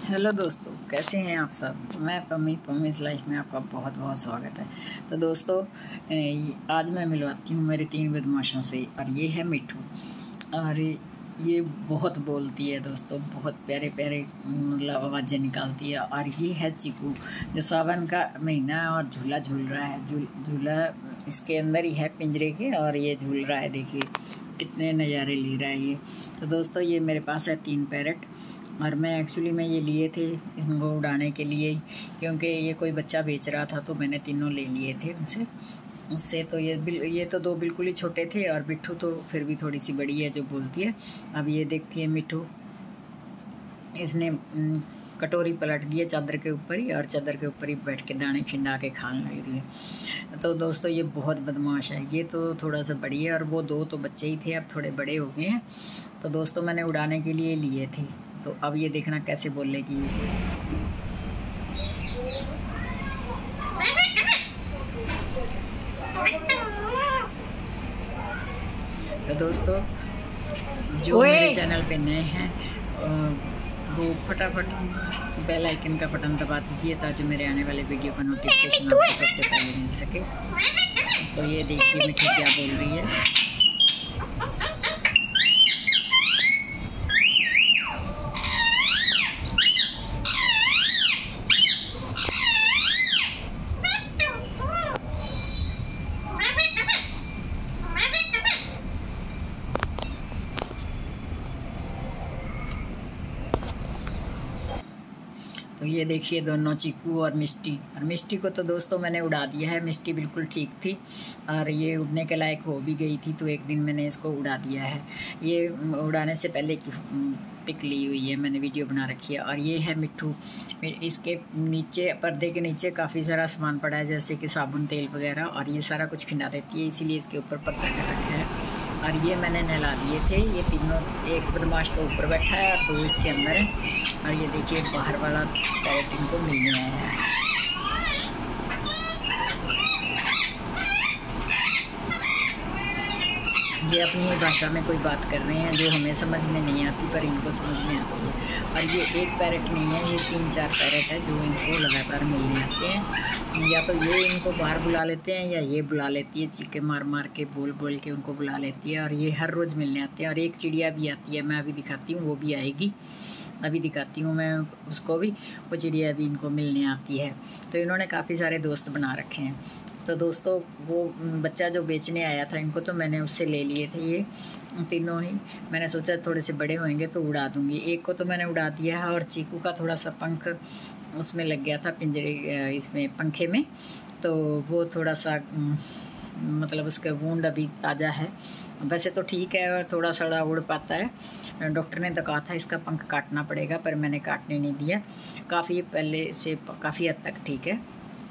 Hello दोस्तों, कैसे हैं आप सब। मैं पम्मीज़ लाइफ में आपका बहुत बहुत स्वागत है। तो दोस्तों, आज मैं मिलवाती हूँ मेरे 3 बदमाशों से। और ये है मिट्ठू, और ये बहुत बोलती है दोस्तों, बहुत प्यारे प्यारे मतलब आवाज़ें निकालती है। और ये है चीकू, जो सावन का महीना है और झूला झूल रहा है। झूला इसके अंदर ही है पिंजरे के, और ये झूल रहा है। देखिए कितने नज़ारे ले रहा है ये। तो दोस्तों, ये मेरे पास है 3 पैरट, और मैं एक्चुअली ये लिए थे इनको उड़ाने के लिए, क्योंकि ये कोई बच्चा बेच रहा था, तो मैंने तीनों ले लिए थे उससे। तो ये तो 2 बिल्कुल ही छोटे थे, और मिट्ठू तो फिर भी थोड़ी सी बड़ी है जो बोलती है। अब ये देखती है मिट्ठू, इसने कटोरी पलट दी है चादर के ऊपर ही, और चादर के ऊपर ही बैठ के दाने खिंडा के खाने लग रही है। तो दोस्तों, ये बहुत बदमाश है। ये तो थोड़ा सा बड़ी है, और वो 2 तो बच्चे ही थे, अब थोड़े बड़े हो गए हैं। तो दोस्तों, मैंने उड़ाने के लिए लिए थे। तो अब ये देखना कैसे बोलेगी ये। तो दोस्तों, जो मेरे चैनल पे नए हैं वो फटाफट बेल आइकन का बटन दबा दीजिए, ताकि मेरे आने वाले वीडियो का नोटिफिकेशन आपको सबसे पहले मिल सके। तो ये देखिए मिट्टी क्या बोल रही है। तो ये देखिए दोनों, चीकू और मिष्टी को तो दोस्तों मैंने उड़ा दिया है। मिष्टी बिल्कुल ठीक थी, और ये उड़ने के लायक हो भी गई थी, तो एक दिन मैंने इसको उड़ा दिया है। ये उड़ाने से पहले की पिक ली हुई है, मैंने वीडियो बना रखी है। और ये है मिट्ठू, इसके नीचे पर्दे के नीचे काफ़ी सारा सामान पड़ा है, जैसे कि साबुन तेल वगैरह, और ये सारा कुछ खिंडा देती है, इसीलिए इसके ऊपर पर्दा कर रखा है। और ये मैंने नहला दिए थे। ये तीनों, एक बदमाश तो ऊपर बैठा है और 2 इसके अंदर है। और ये देखिए बाहर वाला पैरट इनको मिलने आया है। ये अपनी भाषा में कोई बात कर रहे हैं जो हमें समझ में नहीं आती, पर इनको समझ में आती है। और ये एक पैरट नहीं है, ये 3-4 पैरट है जो इनको लगातार मिलने आते हैं। या तो ये इनको बाहर बुला लेते हैं, या ये बुला लेती है, चीखे मार मार के बोल बोल के उनको बुला लेती है। और ये हर रोज़ मिलने आते हैं। और एक चिड़िया भी आती है, मैं अभी दिखाती हूँ, वो भी आएगी, अभी दिखाती हूँ मैं उसको भी। वो चिड़िया भी इनको मिलने आती है। तो इन्होंने काफ़ी सारे दोस्त बना रखे हैं। तो दोस्तों, वो बच्चा जो बेचने आया था इनको, तो मैंने उससे ले लिए थे ये तीनों ही। मैंने सोचा थोड़े से बड़े होंगे तो उड़ा दूँगी। एक को तो मैंने उड़ा दिया है, और चीकू का थोड़ा सा पंख उसमें लग गया था, पिंजरे इसमें पंखे में। तो वो थोड़ा सा मतलब उसका वूंड अभी ताज़ा है। वैसे तो ठीक है, और थोड़ा सा उड़ पाता है। डॉक्टर ने तो कहा था इसका पंख काटना पड़ेगा, पर मैंने काटने नहीं दिया। काफ़ी पहले से काफ़ी हद तक ठीक है।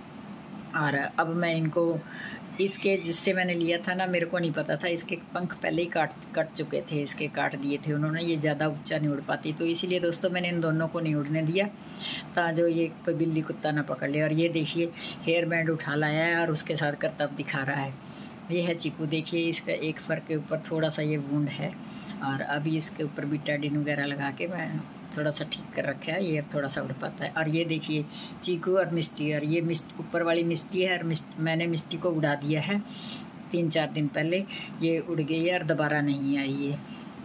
और अब मैं इनको, इसके जिससे मैंने लिया था ना, मेरे को नहीं पता था, इसके पंख पहले ही कट चुके थे, इसके काट दिए थे उन्होंने। ये ज़्यादा ऊंचा नहीं उड़ पाती, तो इसीलिए दोस्तों मैंने इन दोनों को नहीं उड़ने दिया, ताकि ये कोई बिल्ली कुत्ता ना पकड़ ले। और ये देखिए हेयर बैंड उठा लाया है, और उसके साथ करतब दिखा रहा है। ये है चीकू, देखिए इसका एक फर के ऊपर थोड़ा सा ये वुंड है, और अभी इसके ऊपर बीटाडिन वगैरह लगा के मैं थोड़ा सा ठीक कर रखा है, ये अब थोड़ा सा उड़ पाता है। और ये देखिए चीकू और मिष्टी, और ये ऊपर वाली मिष्टी है, और मैंने मिष्टी को उड़ा दिया है 3-4 दिन पहले। ये उड़ गई है और दोबारा नहीं आई ये।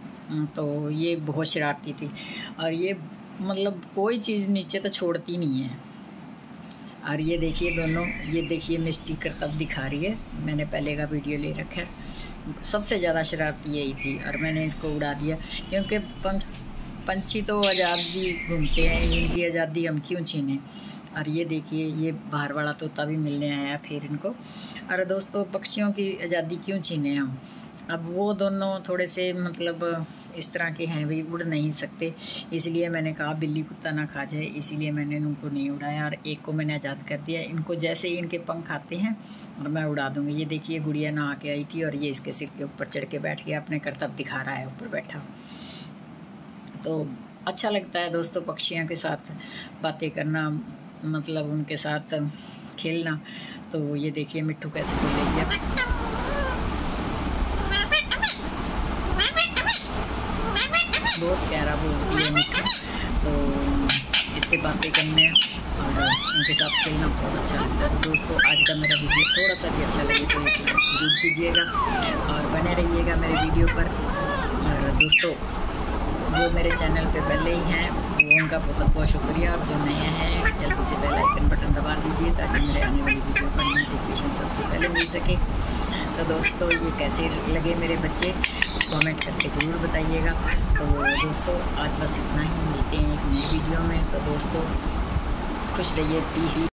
तो ये बहुत शरारती थी, और ये मतलब कोई चीज़ नीचे तो छोड़ती नहीं है। और ये देखिए दोनों, ये देखिए मिष्टी करतब दिखा रही है, मैंने पहले का वीडियो ले रखा है। सबसे ज़्यादा शरारती यही थी, और मैंने इसको उड़ा दिया, क्योंकि पंछी तो आज़ादी घूमते हैं, इनकी आज़ादी हम क्यों छीनें। और ये देखिए ये बाहर वाला तोता भी मिलने आया फिर इनको। और दोस्तों, पक्षियों की आज़ादी क्यों छीनें हम। अब वो दोनों थोड़े से मतलब इस तरह के हैं, भी उड़ नहीं सकते, इसलिए मैंने कहा बिल्ली कुत्ता ना खा जाए, इसीलिए मैंने उनको नहीं उड़ाया। और एक को मैंने आज़ाद कर दिया। इनको जैसे ही इनके पंख आते हैं और मैं उड़ा दूँगी। ये देखिए गुड़िया नहा के आई थी, और ये इसके सिर के ऊपर चढ़ के बैठ गया, अपने करतब दिखा रहा है ऊपर बैठा। तो अच्छा लगता है दोस्तों पक्षियों के साथ बातें करना, मतलब उनके साथ खेलना। तो ये देखिए मिट्ठू कैसे बोल रही है। बहुत प्यारा बोलती है मिट्ठू। तो से बातें करने और उनके साथ खेलना बहुत अच्छा लगता है। तो दोस्तों आज का मेरा वीडियो थोड़ा सा भी अच्छा लगे तो एक लाइक जरूर कीजिएगा और बने रहिएगा मेरे वीडियो पर। और दोस्तों जो मेरे चैनल पे पहले ही हैं वो उनका बहुत बहुत शुक्रिया, और जो नए हैं जल्दी से बेल आइकन बटन दबा दीजिए ताकि मेरे आने वाली वीडियो का नोटिफिकेशन सबसे पहले मिल सके। तो दोस्तों ये कैसे लगे मेरे बच्चे कमेंट करके ज़रूर बताइएगा। तो दोस्तों आज बस इतना ही, मिलते हैं एक नई वीडियो में। तो दोस्तों खुश रहिए,